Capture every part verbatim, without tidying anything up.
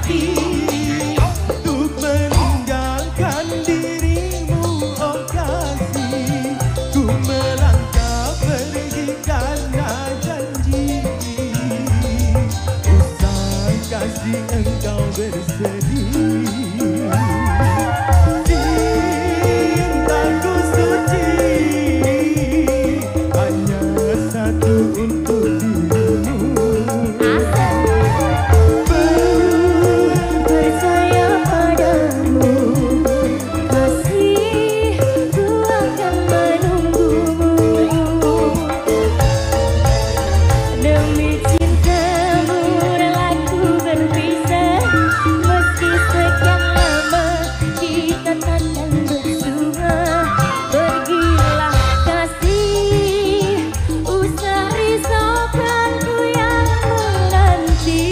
mati untuk meninggalkan dirimu, oh kasih. Ku melangkah pergi karena janji, usah kasih engkau bersedih. Cintaku suci hanya satu untuk dirimu. Percaya padamu, kasih, ku akan menunggumu. Demi cintamu rela ku berpisah, meski sekian lama kita takkan bersua. Pergilah kasih, usah risaukan ku yang menanti.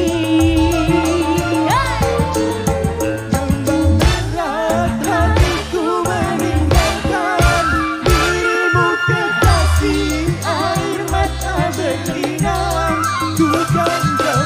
Berat hatiku meninggalkan dirimu kekasih, air mata berlinang ku kan